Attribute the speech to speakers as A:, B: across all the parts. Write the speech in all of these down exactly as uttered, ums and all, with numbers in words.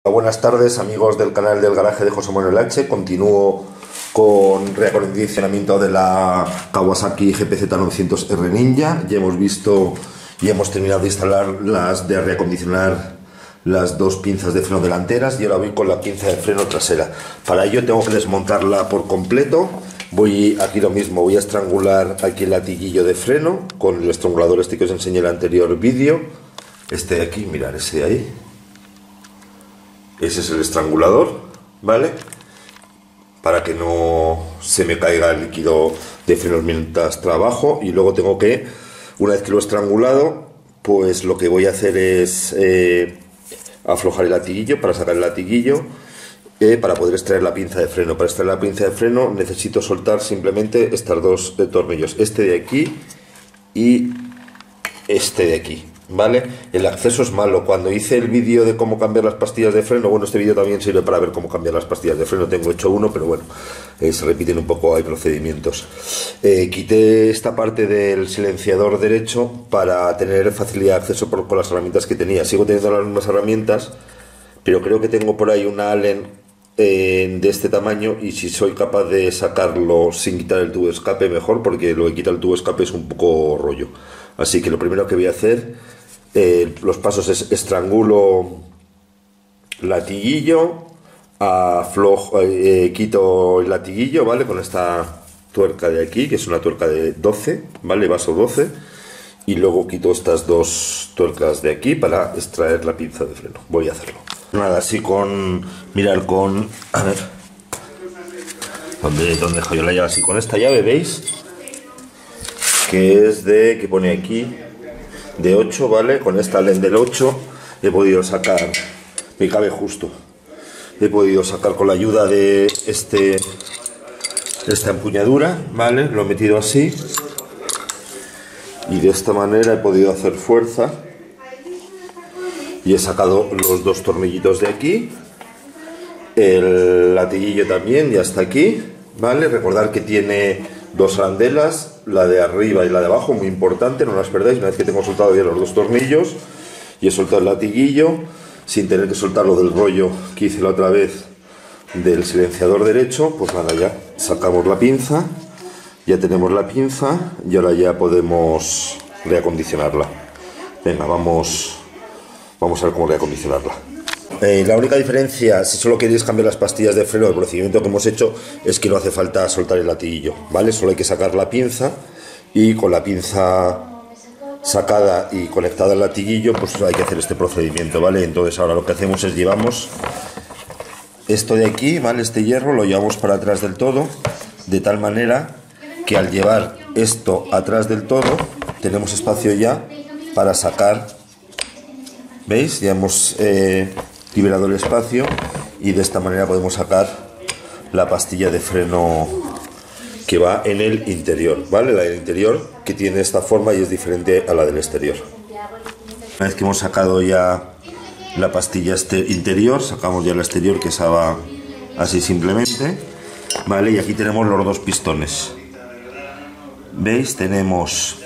A: Buenas tardes, amigos del canal del garaje de José Manuel H. Continúo con reacondicionamiento de la Kawasaki G P Z novecientos R Ninja. Ya hemos visto y hemos terminado de instalar las de reacondicionar las dos pinzas de freno delanteras y ahora voy con la pinza de freno trasera. Para ello tengo que desmontarla por completo. Voy aquí lo mismo, voy a estrangular aquí el latiguillo de freno con el estrangulador este que os enseñé en el anterior vídeo. Este de aquí, mirad, ese de ahí. Ese es el estrangulador, ¿vale? Para que no se me caiga el líquido de frenos mientras trabajo. Y luego tengo que, una vez que lo he estrangulado, pues lo que voy a hacer es eh, aflojar el latiguillo para sacar el latiguillo eh, para poder extraer la pinza de freno. Para extraer la pinza de freno necesito soltar simplemente estos dos eh, tornillos, este de aquí y este de aquí. ¿Vale? El acceso es malo. Cuando hice el vídeo de cómo cambiar las pastillas de freno, bueno, este vídeo también sirve para ver cómo cambiar las pastillas de freno. Tengo hecho uno, pero bueno, eh, se repiten un poco, hay procedimientos. Eh, quité esta parte del silenciador derecho para tener facilidad de acceso por, con las herramientas que tenía. Sigo teniendo las mismas herramientas, pero creo que tengo por ahí una Allen eh, de este tamaño, y si soy capaz de sacarlo sin quitar el tubo de escape, mejor, porque lo que quita el tubo de escape es un poco rollo. Así que lo primero que voy a hacer, Eh, los pasos es estrangulo latiguillo, aflojo, eh, quito el latiguillo, ¿vale? Con esta tuerca de aquí, que es una tuerca de doce, ¿vale? Vaso doce, y luego quito estas dos tuercas de aquí para extraer la pinza de freno. Voy a hacerlo. Nada, así con, mirar con, a ver, ¿dónde, dónde dejo yo la llave? Así con esta llave, ¿veis? Que es de, que pone aquí, de ocho, ¿vale? Con esta Allen del ocho he podido sacar, me cabe justo, he podido sacar con la ayuda de este esta empuñadura, ¿vale? Lo he metido así y de esta manera he podido hacer fuerza y he sacado los dos tornillitos de aquí, el latiguillo también ya está aquí, ¿vale? Recordad que tiene dos arandelas, la de arriba y la de abajo, muy importante, no las perdáis. Una vez que tengo soltado ya los dos tornillos y he soltado el latiguillo sin tener que soltarlo del rollo que hice la otra vez del silenciador derecho, pues nada, ya sacamos la pinza, ya tenemos la pinza y ahora ya podemos reacondicionarla. Venga, vamos, vamos a ver cómo reacondicionarla. Eh, la única diferencia, si solo queréis cambiar las pastillas de freno, el procedimiento que hemos hecho es que no hace falta soltar el latiguillo, ¿vale? Solo hay que sacar la pinza y con la pinza sacada y conectada al latiguillo, pues hay que hacer este procedimiento, ¿vale? Entonces ahora lo que hacemos es llevamos esto de aquí, ¿vale? Este hierro lo llevamos para atrás del todo, de tal manera que al llevar esto atrás del todo tenemos espacio ya para sacar, ¿veis? Ya hemos eh, liberado el espacio y de esta manera podemos sacar la pastilla de freno que va en el interior, ¿vale? La del interior, que tiene esta forma y es diferente a la del exterior. Una vez que hemos sacado ya la pastilla este interior, sacamos ya la exterior, que estaba así simplemente, ¿vale? Y aquí tenemos los dos pistones, ¿veis? Tenemos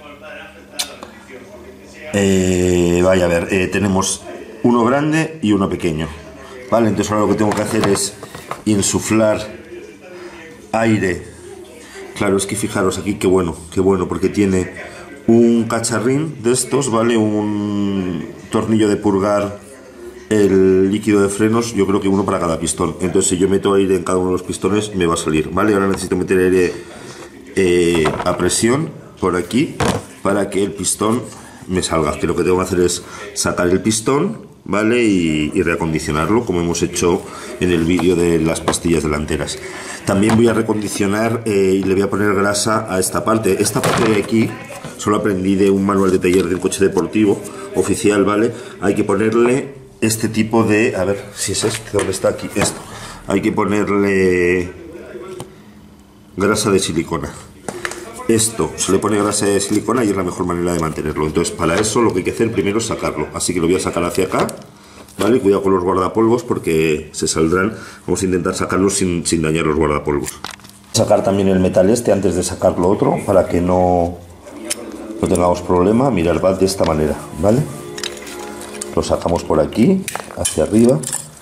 A: eh, vaya a ver, eh, tenemos uno grande y uno pequeño, ¿vale? Entonces ahora lo que tengo que hacer es insuflar aire. Claro, es que fijaros aquí qué bueno, qué bueno, porque tiene un cacharrín de estos, ¿vale? Un tornillo de purgar el líquido de frenos, yo creo que uno para cada pistón. Entonces si yo meto aire en cada uno de los pistones me va a salir, ¿vale? Ahora necesito meter aire eh, a presión por aquí para que el pistón me salga, que lo que tengo que hacer es sacar el pistón, ¿vale? Y, y reacondicionarlo, como hemos hecho en el vídeo de las pastillas delanteras. También voy a recondicionar eh, y le voy a poner grasa a esta parte. Esta parte de aquí solo aprendí de un manual de taller de un coche deportivo oficial, ¿vale? Hay que ponerle este tipo de, a ver si es este, ¿dónde está aquí? Esto. Hay que ponerle grasa de silicona. Esto se le pone grasa de silicona y es la mejor manera de mantenerlo. Entonces para eso lo que hay que hacer primero es sacarlo. Así que lo voy a sacar hacia acá, ¿vale? Cuidado con los guardapolvos porque se saldrán. Vamos a intentar sacarlos sin, sin dañar los guardapolvos. Sacar también el metal este antes de sacar lo otro para que no, no tengamos problema. Mirad, va de esta manera, ¿vale? Lo sacamos por aquí, hacia arriba,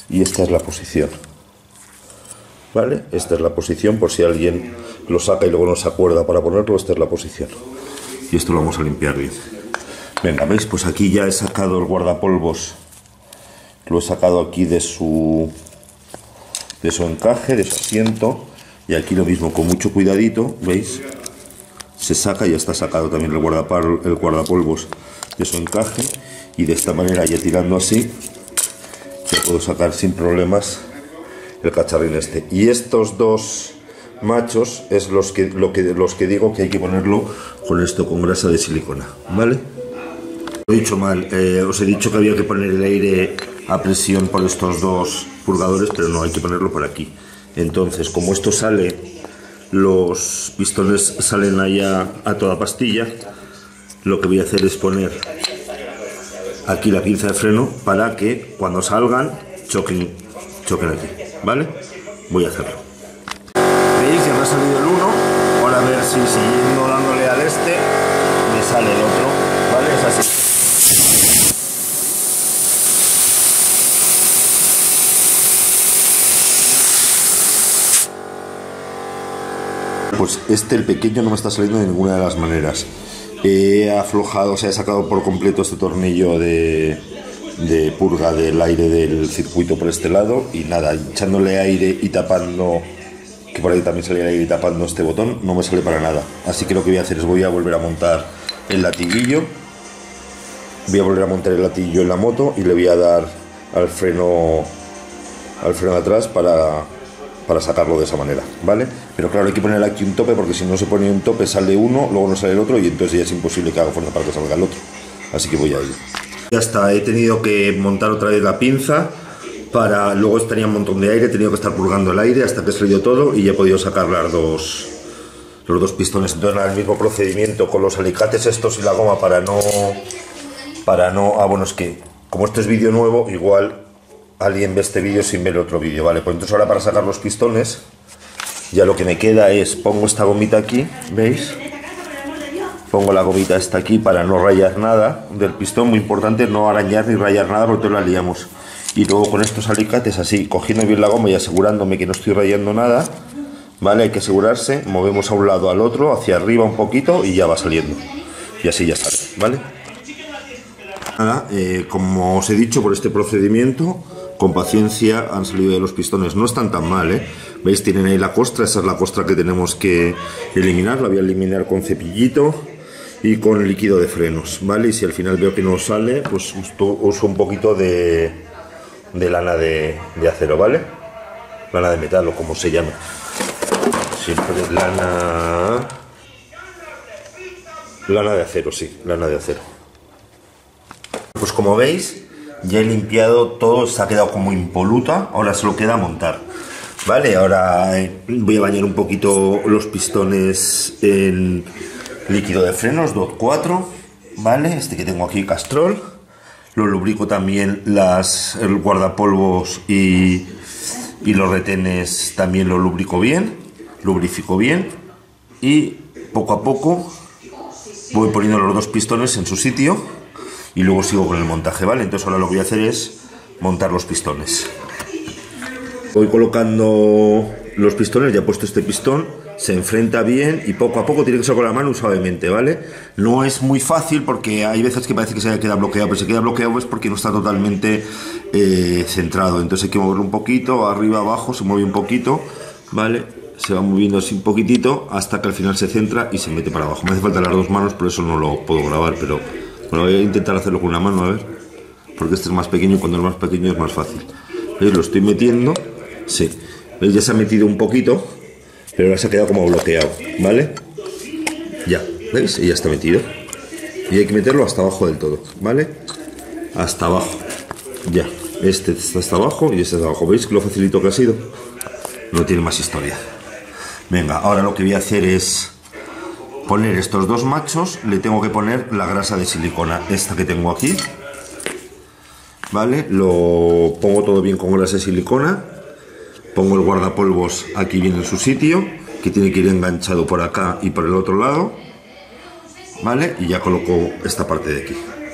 A: y esta es la posición. ¿Vale? Esta es la posición, por si alguien lo saca y luego no se acuerda para ponerlo, esta es la posición. Y esto lo vamos a limpiar bien. Venga, ¿veis? Pues aquí ya he sacado el guardapolvos, lo he sacado aquí de su, de su encaje, de su asiento, y aquí lo mismo, con mucho cuidadito, ¿veis? Se saca, ya está sacado también el, guardapol, el guardapolvos de su encaje, y de esta manera, ya tirando así, ya puedo sacar sin problemas el cacharrín este. Y estos dos machos es los que, lo que, los que digo que hay que ponerlo con esto, con grasa de silicona, ¿vale? Lo he dicho mal, eh, os he dicho que había que poner el aire a presión por estos dos purgadores, pero no, hay que ponerlo por aquí. Entonces, como esto sale, los pistones salen allá a toda pastilla, lo que voy a hacer es poner aquí la pinza de freno para que cuando salgan choquen, choquen aquí, ¿vale? Voy a hacerlo. ¿Veis? Ya me ha salido el uno, ahora a ver si siguiendo dándole al este me sale el otro, ¿vale? Es así. Pues este, el pequeño, no me está saliendo de ninguna de las maneras. He aflojado, o sea, he sacado por completo este tornillo de, de purga del aire del circuito por este lado, y nada, echándole aire y tapando, que por ahí también salía el aire y tapando este botón, no me sale para nada. Así que lo que voy a hacer es voy a volver a montar el latiguillo, voy a volver a montar el latiguillo en la moto y le voy a dar al freno, al freno de atrás para... para sacarlo de esa manera, ¿vale? Pero claro, hay que poner aquí un tope, porque si no se pone un tope sale uno, luego no sale el otro, y entonces ya es imposible que haga fuerza para que salga el otro. Así que voy a ir. Ya está, he tenido que montar otra vez la pinza, para luego tenía un montón de aire, he tenido que estar purgando el aire hasta que he salido todo, y ya he podido sacar las dos, los dos pistones. Entonces el mismo procedimiento con los alicates estos y la goma para no... para no... ah, bueno, es que como esto es vídeo nuevo, igual alguien ve este vídeo sin ver el otro vídeo, ¿vale? Pues entonces ahora para sacar los pistones, ya lo que me queda es, pongo esta gomita aquí, ¿veis? Pongo la gomita esta aquí para no rayar nada del pistón, muy importante, no arañar ni rayar nada porque la liamos. Y luego con estos alicates así, cogiendo bien la goma y asegurándome que no estoy rayando nada, ¿vale? Hay que asegurarse, movemos a un lado al otro, hacia arriba un poquito y ya va saliendo. Y así ya sale, ¿vale? Nada, eh, como os he dicho, por este procedimiento, con paciencia han salido de los pistones. No están tan mal, ¿eh? ¿Veis? Tienen ahí la costra, esa es la costra que tenemos que eliminar. La voy a eliminar con cepillito y con líquido de frenos, ¿vale? Y si al final veo que no sale, pues uso un poquito de, de lana de, de acero, ¿vale? Lana de metal o como se llame. Siempre lana... Lana de acero, sí, lana de acero. Pues como veis, ya he limpiado todo, se ha quedado como impoluta, ahora solo queda montar, ¿vale? Ahora voy a bañar un poquito los pistones en líquido de frenos, D O T cuatro, ¿vale? Este que tengo aquí, Castrol. Lo lubrico también, las, el guardapolvos y, y los retenes también lo lubrico bien, lubrifico bien, y poco a poco voy poniendo los dos pistones en su sitio. Y luego sigo con el montaje, ¿vale? Entonces ahora lo que voy a hacer es montar los pistones. Voy colocando los pistones, ya he puesto este pistón, se enfrenta bien y poco a poco tiene que ser con la mano suavemente, ¿vale? No es muy fácil porque hay veces que parece que se queda bloqueado, pero si queda bloqueado es porque no está totalmente eh, centrado. Entonces hay que moverlo un poquito, arriba, abajo, se mueve un poquito, ¿vale? Se va moviendo así un poquitito hasta que al final se centra y se mete para abajo. Me hace falta las dos manos, por eso no lo puedo grabar, pero... bueno, voy a intentar hacerlo con una mano, a ver, porque este es más pequeño y cuando es más pequeño es más fácil. ¿Veis? Lo estoy metiendo, sí, ¿veis? Ya se ha metido un poquito, pero ahora se ha quedado como bloqueado, ¿vale? Ya, ¿veis? Y ya está metido. Y hay que meterlo hasta abajo del todo, ¿vale? Hasta abajo, ya. Este está hasta abajo y este está abajo. ¿Veis que lo facilito que ha sido? No tiene más historia. Venga, ahora lo que voy a hacer es... poner estos dos machos, le tengo que poner la grasa de silicona, esta que tengo aquí, ¿vale? Lo pongo todo bien con grasa de silicona, pongo el guardapolvos aquí bien en su sitio, que tiene que ir enganchado por acá y por el otro lado, ¿vale? Y ya coloco esta parte de aquí.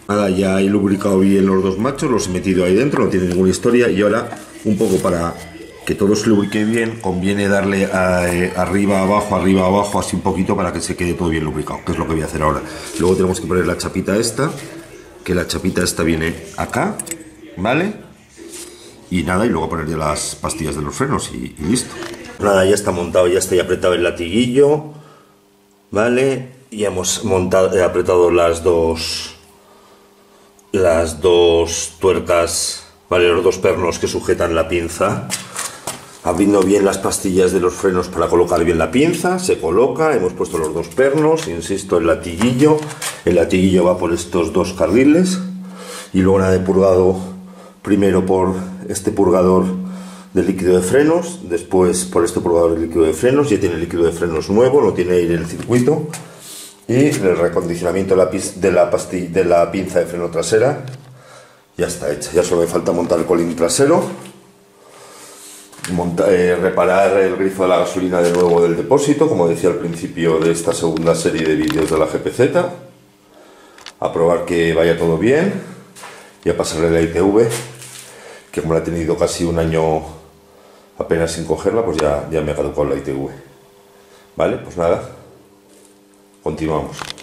A: Nada, ya he lubricado bien los dos machos, los he metido ahí dentro, no tiene ninguna historia. Y ahora, un poco para que todo se lubrique bien, conviene darle a, eh, arriba, abajo, arriba, abajo, así un poquito para que se quede todo bien lubricado, que es lo que voy a hacer ahora. Luego tenemos que poner la chapita esta, que la chapita esta viene acá, ¿vale? Y nada, y luego poner ya las pastillas de los frenos y, y listo. Nada, ya está montado, ya está apretado el latiguillo, ¿vale? Y hemos montado, he apretado las dos... las dos tuercas, vale, los dos pernos que sujetan la pinza, abriendo bien las pastillas de los frenos para colocar bien la pinza. Se coloca, hemos puesto los dos pernos, insisto, el latiguillo, el latiguillo va por estos dos carriles y luego nada, he purgado primero por este purgador de líquido de frenos, después por este purgador de líquido de frenos. Ya tiene líquido de frenos nuevo, no tiene aire en el circuito. Y el recondicionamiento de la, de, la pastilla, de la pinza de freno trasera ya está hecha. Ya solo me falta montar el colín trasero, monta, eh, reparar el grifo de la gasolina de nuevo del depósito, como decía al principio de esta segunda serie de vídeos de la G P Z, a probar que vaya todo bien y a pasarle la I T V, que como la he tenido casi un año apenas sin cogerla, pues ya, ya me ha caducado la I T V. Vale, pues nada. Continuamos.